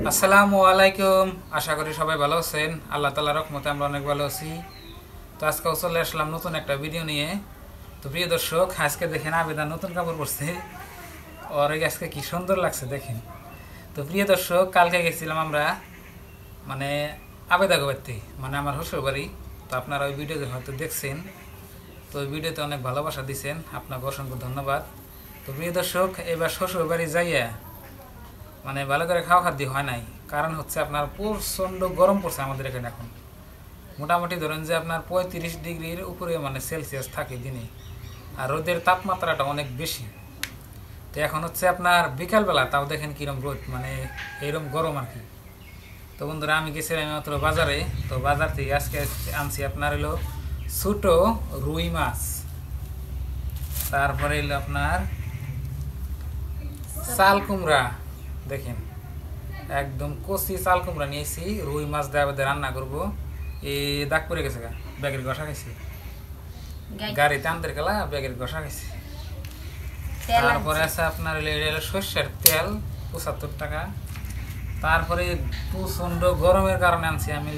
আসসালামু আলাইকুম। আশা করি সবাই ভালো আছেন। আল্লাহ তাআলার রহমতে আমরা অনেক ভালো আছি। তো আজকেও চলে আসলাম নতুন একটা ভিডিও নিয়ে। তো প্রিয় দর্শক, আজকে দেখেন আবেদা নতুন কাপড় পরছে, ওর আজকে কি সুন্দর লাগছে দেখেন। তো প্রিয় দর্শক, কালকে গেছিলাম আমরা মানে আবেদা গোবাইতে, মানে আমার শ্বশুর বাড়ি। তো আপনারা ওই ভিডিওতে হয়তো দেখছেন। তো ওই ভিডিওতে অনেক ভালোবাসা দিচ্ছেন, আপনাকে অসংখ্য ধন্যবাদ। তো প্রিয় দর্শক, এবার শ্বশুর বাড়ি যাইয়া মানে ভালো করে খাওয়া খাদ্য হয় নাই, কারণ হচ্ছে আপনার প্রচণ্ড গরম পড়ছে আমাদের এখানে এখন। মোটামুটি ধরেন যে আপনার 35 ডিগ্রির উপরে মানে সেলসিয়াস থাকে দিনে, আর রোদের তাপমাত্রাটা অনেক বেশি। তো এখন হচ্ছে আপনার বিকালবেলা, তাও দেখেন কীরকম রোদ, মানে এইরকম গরম আর কি। তো বন্ধুরা, আমি গেছিলাম মাত্র বাজারে। তো বাজার থেকে আজকে আনছি আপনার হলো ছোটো রুই মাছ, তারপরে হলো আপনার চাল কুমড়া। দেখেন একদম কচি চাল কুমড়া নিয়েছি, রুই মাছ দিয়ে রান্না করবো। এই দাগ পড়ে গেছে গা, ব্যাগের ঘষা খাইছি, গাড়িতে আনতে গেলা ব্যাগের ঘষা খাইছি। তারপরে আছে আপনার সর্ষের তেল 75 টাকা। তারপরে প্রচণ্ড গরমের কারণে আনছি আমি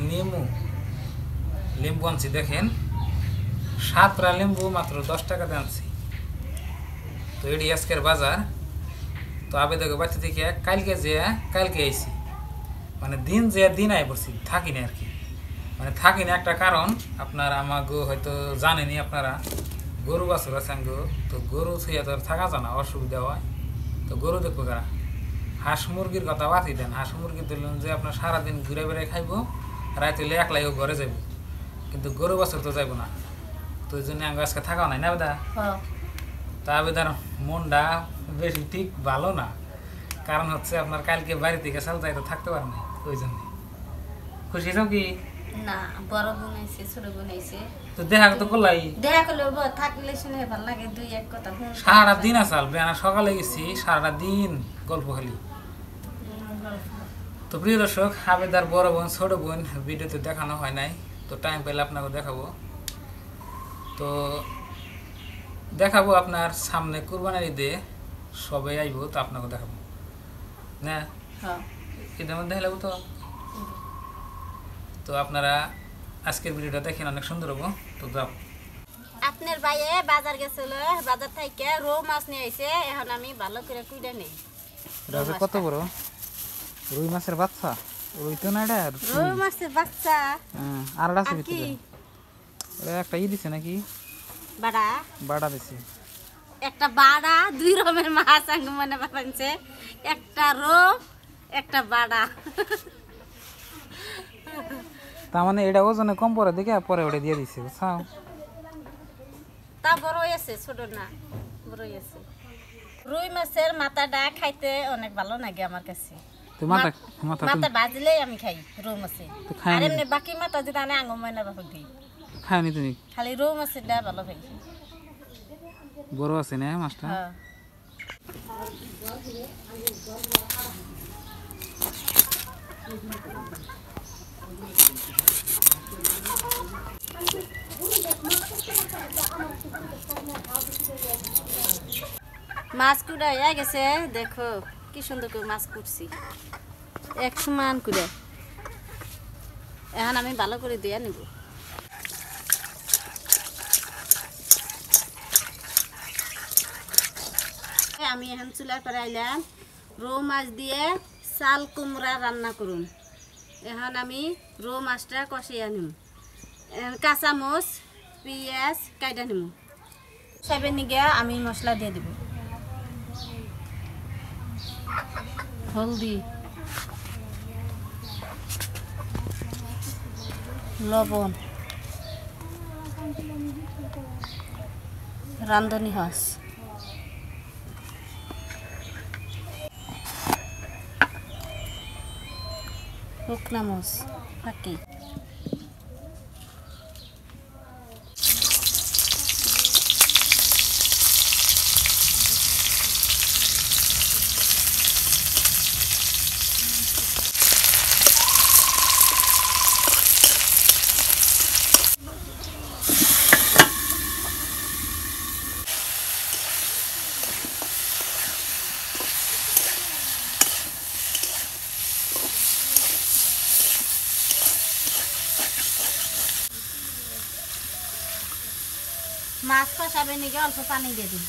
লেম্বু আনছি। দেখেন 7টা লেম্বু মাত্র 10 টাকাতে আনছি। তো এটি আজকের বাজার। তো আবেদকে বাচ্চা থেকে কালকে আইছি, মানে দিন আই পড়ছি, থাকি না আর কি। মানে থাকি না একটা কারণ আপনার আমাগো হয়তো জানেনি আপনারা, গরু বাছুর আছে আঙ্গো। তো গরু ছুঁয়া তো থাকা জানা, অসুবিধা হয়। তো গরু দেখবো কারা, হাঁস মুরগির কথা বাতি দেন। হাঁস মুরগি দিলেন যে আপনার সারাদিন ঘুরে বেড়ে খাইবো, রাত হইলে একলাই ঘরে যাবো, কিন্তু গরু বাছুর তো যাইবো না। তো ওই জন্য আঙ্গো আজকে থাকাও নাই না বেদা। তা আবেদার মনটা বেশি ঠিক ভালো না, কারণ হচ্ছে আপনার কালকে বাড়ি থেকে চাল যাই তো থাকতে পারে না। ওই জন্য খুশি হয়েছ কি না, বড় বোন আইছে, ছোট বোন আইছে। তো দেখা তো করলাই, দেখা করলে থাকলে শুনে ভালো লাগে, দুই এক কথা। সারাটা দিন আসাল বেনা, সকালে গেছি সারাটা দিন গল্প খালি। তো প্রিয় দর্শক, আবেদার বড় বোন ছোট বোন ভিডিওতে দেখানো হয় নাই, তো টাইম পেলে আপনাকে দেখাবো। তো দেখাবো আপনার সামনে কুরবানির ঈদে সবাই আইব, তো আপনাকে দেখাবো না ঈদের মধ্যে দেখাবো। তো আপনারা আজকের ভিডিওটা দেখেন, অনেক সুন্দর হবো। তো যাও, আপনার ভাইয়ে বাজার গেছিল, বাজার থেকে রৌ মাছ নিয়ে আইছে। এখন আমি ভালো করে কুইডা নেই। কত বড় রুই মাছের বাচ্চা, রুই তো না এটা, রৌ মাছের বাচ্চা। আর আছে ভিতরে একটা দিছে নাকি, বাড়া দিছে। একটা বাড়া, দুই রকমের মাছ আঙ্গ মনে বানাইছে, একটা রৌ একটা বাড়া। তার মানে এটা ওজনে কম পরে দেখে পরে ওটা দিয়ে দিছে, বুঝছাও। তা বড় আছে, ছোট না, বড় আছে। রুই মাছের মাথাটা খাইতে অনেক ভালো লাগে আমার কাছে। মাথা ভাজলেই আমি খাই রৌ মাছে, আর এমনি বাকি মাথা যদি আনে আঙ ময়না বাপক দিই খাইনি তুমি, খালি রৌ মাছের ডা ভালো খাই। বড় আছে না মাছটা। মাছ কুড়া হয়ে গেছে, দেখো কি সুন্দর করে মাছ কুটছি, এক সমান করে। এখন আমি ভালো করে দিয়ে নিব। আমি এখন চুলার পরে আইলাম, রৌ মাছ দিয়ে চাল কুমড়া রান্না করুন। এখন আমি রৌ মাছটা কষিয়ে নিম, কাঁচামচ পেঁয়াজ কাইটা নিম। সবের নিগে আমি মশলা দিয়ে দেব, হলদি, লবণ, রাঁধুনি হাঁস, শুকনা মরিচ ফাঁকি। মাছ কষাবে নিকে অল্প পানি দিয়ে দিই।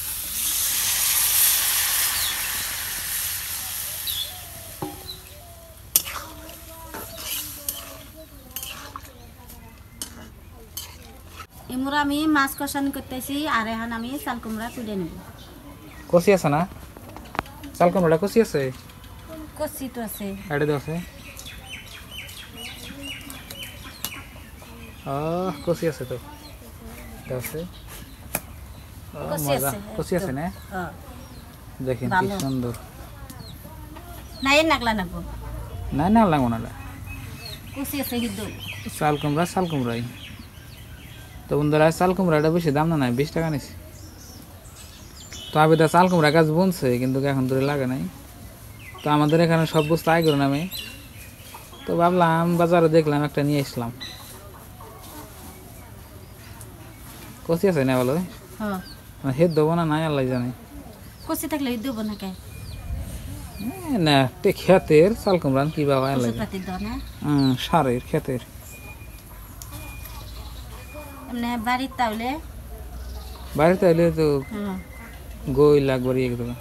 এমুর আমি মাছ কষানি করতেছি আর এখন আমি চাল কুমড়া তুলে নিব। কষি আছে না চাল কুমড়া কষি আছে কষি তো আছে এড়ে দাও আছে কষি আছে তো দাও আছে কষি আছে না দেখেন কি সুন্দর না এর নাগলা নাগবো না না লাগবো না কষি আছে কিন্তু চাল কুমড়াই তো বন্ধুরা চাল কুমড়াটা বেশি দাম না নাই 20 টাকা নিছে তো আবেদা চাল কুমড়া গাছ বুনছে কিন্তু এখন ধরে লাগে নাই তো আমাদের এখানে সব বস্তু আইগর নামে তো ভাবলাম বাজারে দেখলাম একটা নিয়ে আসলাম কষি আছে না বলো হ্যাঁ হেদ দেবো না নাই আল্লাহ জানে কষি থাকলে দেবো না কে না তে ক্ষেতের চাল কুমড়া কি বাবা আল্লাহ সারের ক্ষেতের এমনি বাড়ির তাহলে তো গই লাগবার ইয়ে দেবো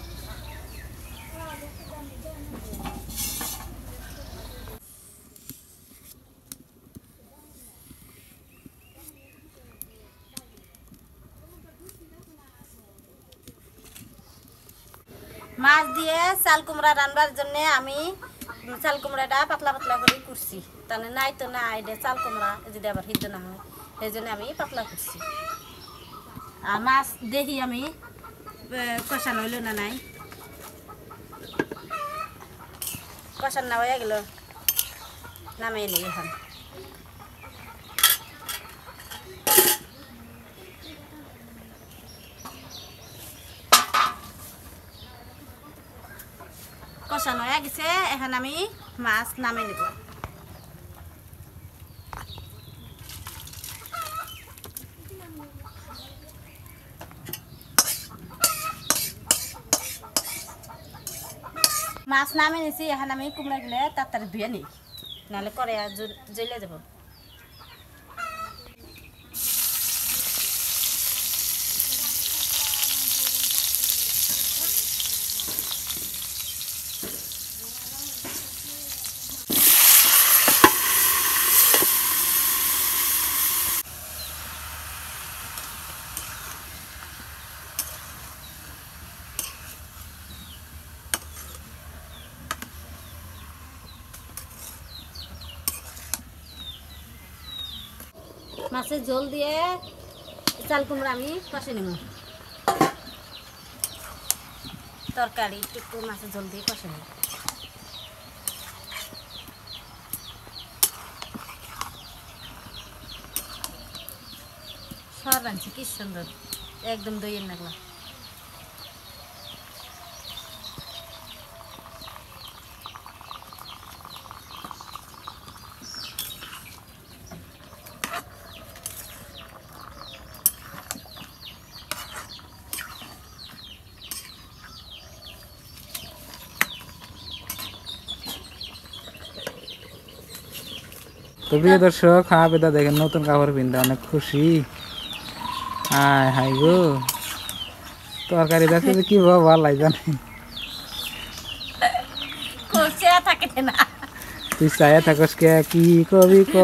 মাছ দিয়ে চাল কুমড়া রান্নার জন্য আমি চাল কুমড়াটা পাতলা পাতলা করে করছি তাহলে নাই তো না এটা চাল কুমড়া যদি আবার সিদ্ধ না হয় সেই জন্য আমি পাতলা করছি আর মাছ দেখি আমি কষানো হইল না নাই কষান না হয়ে গেল নামিয়ে নিই এখন কষানো হয়ে গেছে এখন আমি মাছ নামিয়ে নেব মাছ নামিয়ে নিছি এখন আমি কুমড়া গুলো তাড়াতাড়ি ধুয়ে নিই নাহলে করে জ্বলে যাব মাছের ঝোল দিয়ে চাল কুমড়া আমি কষে নেব তরকারি একটু মাছের ঝোল দিয়ে কষে নেব সর রাঁধছি কি সুন্দর একদম দইয়ের নাগলা তো প্রিয় দর্শক আবেদা দেখেন নতুন কাপড় পিনতে অনেক খুশি হাই হাই গো তরকারি দেখতে কি ভালো লাগে জানি তুই চাইয়া থাকস কে কি কবি ক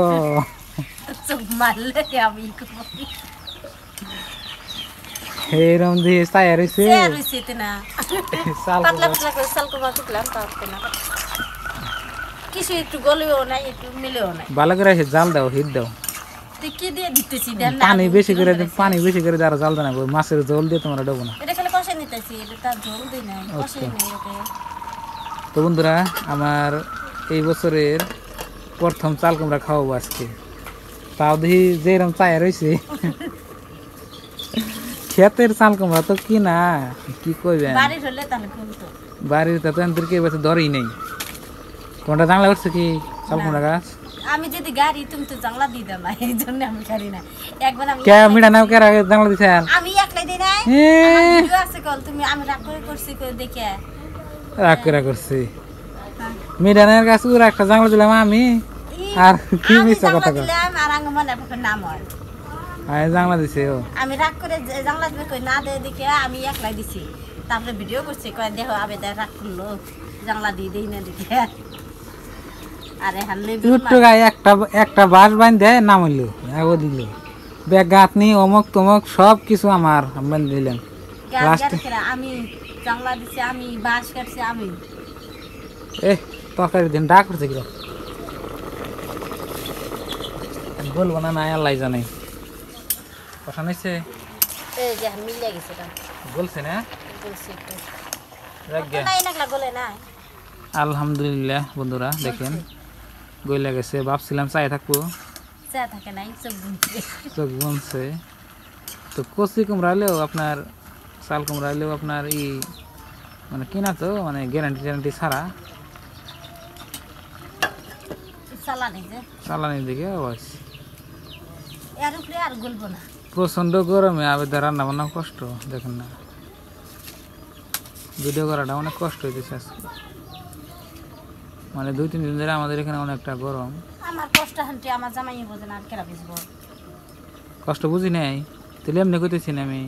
এরম দিয়ে চাইয়া রয়েছে কিছু একটু গলেও নাই একটু মিলেও নাই ভালো করে জাল দাও হিট দাও কি দিয়ে দিতেছি পানি বেশি করে যারা জাল দেয় না মাছের ঝোল দিয়ে তোমরা ডবো না এটা খালি কষে নিতেছি এটা তার ঝোল দিই না কষে নেই তো বন্ধুরা আমার এই বছরের প্রথম চাল কুমড়া খাওয়াবো আজকে তাও দেখি যেরকম চায়া রয়েছে ক্ষেতের চাল কুমড়া তো কি না কি কইবেন বাড়ির হলে তাহলে বলতো বাড়ির তো এনদের কে বছর ধরেই নেই কোনটা জানলা করছে কি চাল কুমড়া গাছ আমি যদি গাড়ি তুমি তো জানলা দি দাও না এই জন্য আমি গাড়ি না একবার আমি কে মিডা নাও কে জানলা দিছেন আমি একলাই দেই নাই আমার ভিডিও আছে কল তুমি আমি রাগ করে করছি কই দেখে রাগ করে করছি মিডানের কাছে ওর একটা জানলা দিলাম আমি আর কি মিছা কথা কই দিলাম আর আঙ্গ মনে পড়ে নাম হয় আয় জাংলা দিছে ও আমি রাগ করে জানলা দিবে কই না দে দেখে আমি একলাই দিছি তারপরে ভিডিও করছি কয় দেখো আবেদা রাগ করলো জানলা দিয়ে দেই না দেখে আরে হানলে একটু গায়ে একটা বাঁশ বাঁধে নাম হইলো এগো দিল ব্যাগ গাঁথনি অমুক তমুক সব কিছু আমার বাঁধ দিলেন আমি জানলা দিছি আমি বাঁশ কাটছি আমি তরকারি দিন ডাক করছে কিরকম বলবো না নাই আল্লাহ জানে কথা নিচ্ছে এই যে মিলে গেছে এটা বলছে না বলছি একটু রাখ গে নাই নাকলা গলে না আলহামদুলিল্লাহ বন্ধুরা দেখেন গইলা গেছে ভাবছিলাম চাই থাকবো চা থাকে নাই চোখ বনছে তো কচি কুমড়া হলেও আপনার চাল কুমড়া হলেও আপনার মানে কিনা তো মানে গ্যারান্টি ছাড়া চালানির দিকে অবশ্য এর উপরে আর গলবো না প্রচন্ড গরমে আবেদা রান্না বান্না কষ্ট দেখেন না ভিডিও করাটা অনেক কষ্ট হইতেছে আজকে মানে 2-3 দিন ধরে আমাদের এখানে অনেকটা গরম আমার কষ্ট হান্টি আমার জামাই বোঝে না আর কেরা বুঝবো কষ্ট বুঝি নাই তাহলে এমনি কইতেছি না আমি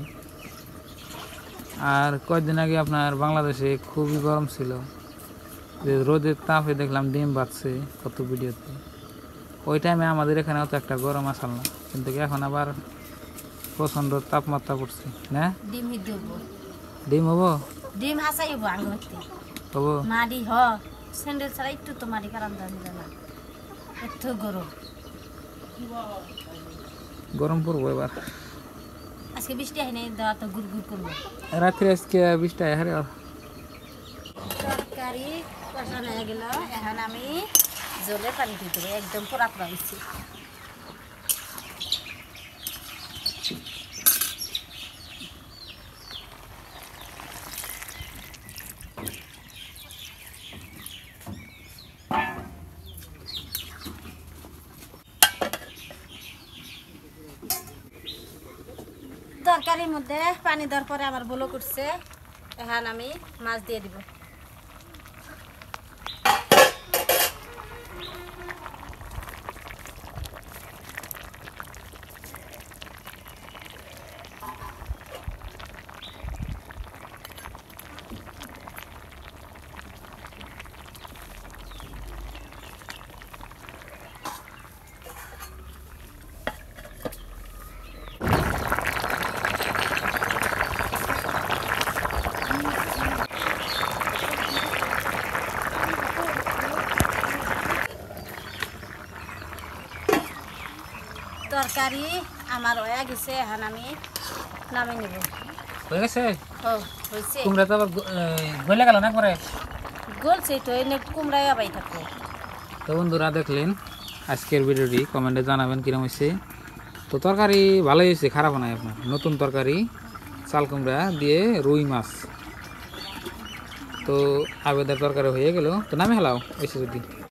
আর কয়েকদিন আগে আপনার বাংলাদেশে খুবই গরম ছিল যে রোদের তাপে দেখলাম ডিম বাজছে কত ভিডিওতে ওই টাইমে আমাদের এখানে অত একটা গরম আসল না কিন্তু এখন আবার প্রচন্ড তাপমাত্রা পড়ছে না ডিম হিদ্ধ ডিম হবো ডিম হাসাই হবো আঙ্গ হইতে হবো মাড়ি হ স্যান্ডেল ছাড়া একটু তো মাড়ি কারণ জানি না এত গরম পড়বো এবার আজকে বৃষ্টি হয় নাই দেওয়া তো গুড় গুড় করবো রাত্রে আজকে বৃষ্টি হারে তরকারি কষানো হয়ে গেল এখন আমি জলে পানি দিয়ে দেবো একদম পোড়া পোড়া হয়েছি তরকারির মধ্যে পানি দেওয়ার পরে আমার বলো করছে এখন আমি মাছ দিয়ে দিব তরকারি আমার হয়ে গেছে এখন আমি নামে নিব হয়ে গেছে হয়েছে কুমড়া তো আবার গলে গেল না করে গলছে তো এনে কুমড়াই আবাই থাকবো তো বন্ধুরা দেখলেন আজকের ভিডিওটি কমেন্টে জানাবেন কিরকম হয়েছে তো তরকারি ভালোই হয়েছে খারাপ নয় আপনার নতুন তরকারি চাল কুমড়া দিয়ে রুই মাছ তো আবেদার তরকারি হয়ে গেল তো নামে হেলাও এসে যদি